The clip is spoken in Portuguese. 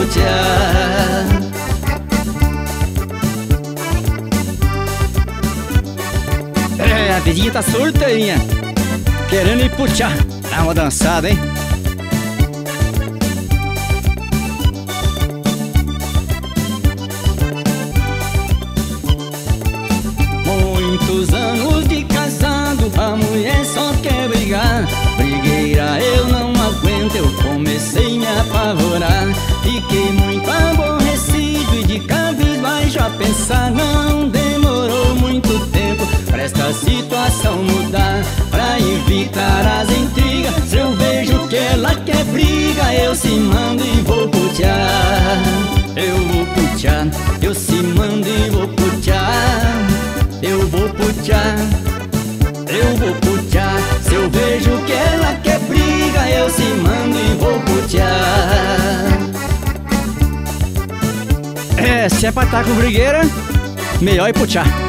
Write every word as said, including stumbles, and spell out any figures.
putear. É, a vizinha tá solteirinha, querendo ir putear. Dá uma dançada, hein? Muitos anos de casado, a mulher só quer brigar. Brigueira eu não aguento, eu comecei a me apavorar. Fiquei muito aborrecido e de cabisbaixo a pensar. Não demorou muito tempo pra esta situação mudar. Pra evitar as intrigas, se eu vejo que ela quer briga, eu se mando e vou putear. Eu vou putear, eu se mando e vou putear. Eu vou putear, eu vou putear. Se eu vejo que ela quer briga, eu se mando e vou putear. É, se é pra estar com brigueira, melhor ir putear.